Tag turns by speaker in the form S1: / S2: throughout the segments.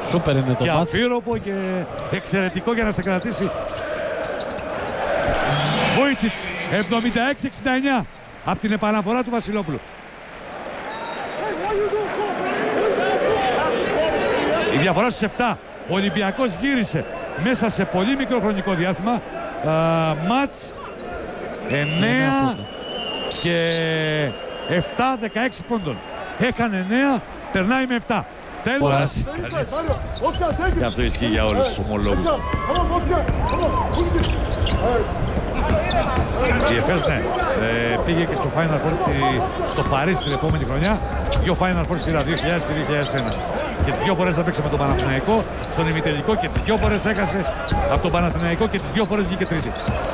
S1: Σούπερ είναι το
S2: και
S1: μάτς.
S2: αφύροπο και εξαιρετικό για να σε κρατήσει. Βόιτσιτς 76-69 από την επαναφορά του Βασιλόπουλου. Η διαφορά στους 7. Ο Ολυμπιακός γύρισε μέσα σε πολύ μικρό χρονικό διάστημα. Μάτς 9 και 7-16 πόντων. Έκανε 9, περνάει με 7. Τέλος. Και αυτό ισχύει για όλους τους ομολόγους. Η ΕΦΕΣ, ναι, πήγε και στο Final Four στο Παρίσι την επόμενη χρονιά. Δύο Final Four σειρά, 2000 και 2001. Και τις δύο φορές έπαιξε με τον Παναθηναϊκό στον ημιτελικό και τις δύο φορές έχασε από τον Παναθηναϊκό και τις δύο φορές βγήκε τρίτη.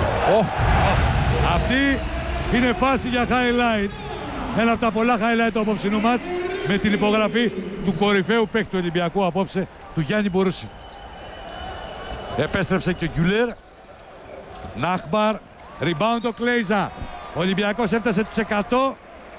S2: Αυτή είναι φάση για highlight. Ένα από τα πολλά highlight του απόψινού μάτς με την υπογραφή του κορυφαίου παίκτη του Ολυμπιακού απόψε, του Γιάννη Μπουρούση. Επέστρεψε και ο Γκιουλέρ. Νάχμπαρ, rebound ο Κλέιζα. Ο Ολυμπιακός έφτασε τους 100.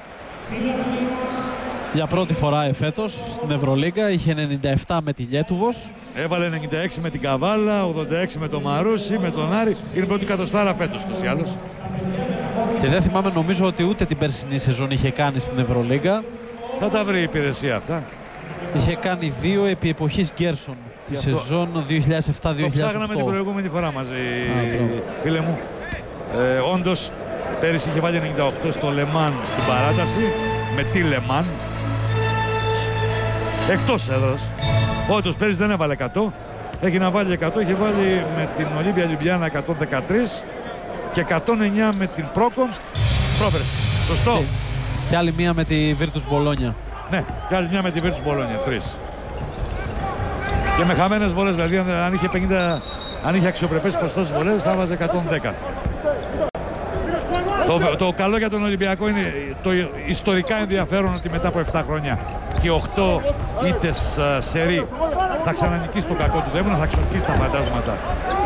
S1: Για πρώτη φορά εφέτος στην Ευρωλίγκα, είχε 97 με τη Λιέτουβος.
S2: Έβαλε 96 με την Καβάλα, 86 με τον Μαρούσι, με τον Άρη. Είναι πρώτη κατοστάρα φέτος ούτως ή άλλως.
S1: Και δεν θυμάμαι, νομίζω ότι ούτε την περσινή σεζόν είχε κάνει στην Ευρωλίγκα.
S2: Θα τα βρει η υπηρεσία αυτά.
S1: Είχε κάνει 2 επί εποχής Γκέρσον τη σεζόν 2007-2008.
S2: Το ψάχναμε την προηγούμενη φορά μαζί, φίλε μου. Όντως, πέρυσι είχε βάλει 98 στο Λεμάν στην παράταση, με τη Λεμάν. Εκτός έδρας. Όντως, πέρυσι δεν έβαλε 100. Έχει να βάλει 100, είχε βάλει με την Ολύμπια Λιουμπλιάνα 113 και 109 με την Πρόκομ πρόπερση. Σωστό.
S1: Και άλλη μία με τη Virtus Bologna.
S2: Ναι, και άλλη μία με τη Virtus Bologna, 3. Και με χαμένες βολές, δηλαδή αν είχε αξιοπρεπές ποσοστό βολές θα βάζε 110. Το καλό για τον Ολυμπιακό είναι το ιστορικά ενδιαφέρον ότι μετά από 7 χρόνια και 8 ήττες σερί θα ξανανικήσει το κακό του δαίμονα, θα εξορκίσει τα φαντάσματα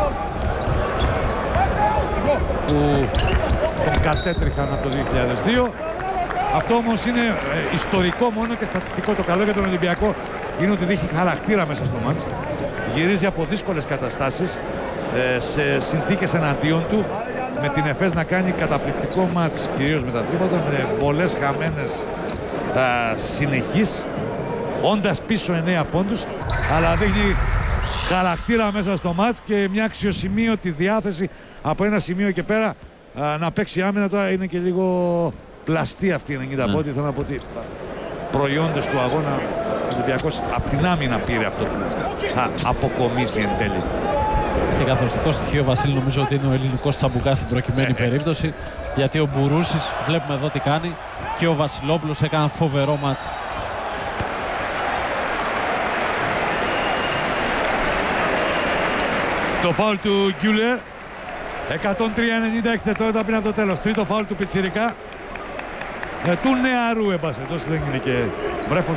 S2: που τον κατέτριχαν από το 2002. Αυτό όμως είναι ιστορικό μόνο και στατιστικό. Το καλό για τον Ολυμπιακό είναι ότι δείχνει χαρακτήρα μέσα στο μάτς. Γυρίζει από δύσκολες καταστάσεις σε συνθήκες εναντίον του, με την ΕΦΕΣ να κάνει καταπληκτικό μάτς, κυρίως με τα τρίποτα, με πολλές χαμένες συνεχείς, όντας πίσω 9 πόντους, αλλά δείχνει χαρακτήρα μέσα στο μάτς και μια αξιοσημείωτη διάθεση από ένα σημείο και πέρα να παίξει άμυνα. Τώρα είναι και λίγο πλαστή αυτή η 90 πόντι. Θέλω να πω ότι προϊόντες του αγώνα ο Ολυμπιακός από την άμυνα πήρε αυτό που θα αποκομίσει εν τέλει.
S1: Και καθοριστικό στοιχείο, Βασίλη, νομίζω ότι είναι ο ελληνικός τσαμπουκάς στην προκειμένη περίπτωση, γιατί ο Μπουρούσης, βλέπουμε εδώ τι κάνει, και ο Βασιλόπουλος έκαναν φοβερό μάτς.
S2: Το φάουλ του Γκιουλέρ, 103-96 τώρα πριν από το τέλος. Τρίτο φάουλ του Πιτσιρικά, του νεαρού εμπασχετός, δεν είναι και βρέφος.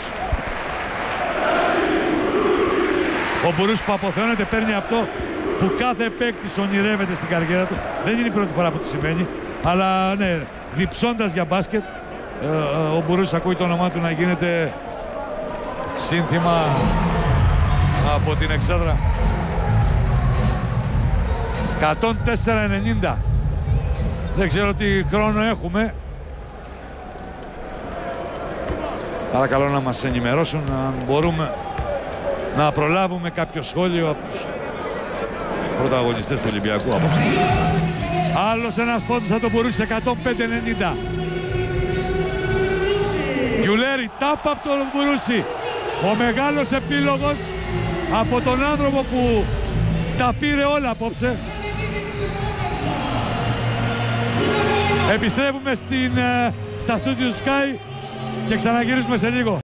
S2: Ο Μπουρούσης που αποθεώνεται παίρνει αυτό που κάθε παίκτης ονειρεύεται στην καριέρα του. Δεν είναι η πρώτη φορά που το σημαίνει, αλλά ναι, διψώντας για μπάσκετ, ο Μπουρούσης ακούει το όνομά του να γίνεται σύνθημα από την εξέδρα. 104-90. Δεν ξέρω τι χρόνο έχουμε. Παρακαλώ να μας ενημερώσουν αν μπορούμε να προλάβουμε κάποιο σχόλιο από τους πρωταγωνιστές του Ολυμπιακού απόψε. Άλλος ένας πόντος θα τον μπορούσε, 105-90. Γκιουλέρη, τάπα από τον Μπουρούση. Ο μεγάλος επίλογος από τον άνθρωπο που τα πήρε όλα απόψε. Επιστρέφουμε στα στούντιο Sky και ξαναγυρίζουμε σε λίγο.